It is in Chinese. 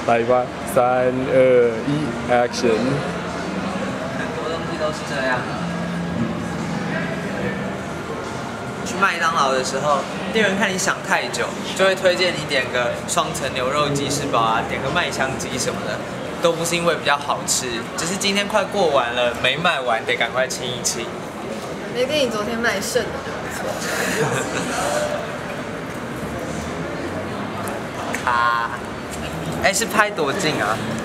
来吧，3、2、1 ，Action！ 很多东西都是这样。去麦当劳的时候，店员看你想太久，就会推荐你点个双层牛肉鸡翅堡啊，点个麦香鸡什么的，都不是因为比较好吃，只是今天快过完了，没卖完，得赶快清一清。 没比你昨天卖剩的就不错。 咔！哎，是拍多近啊？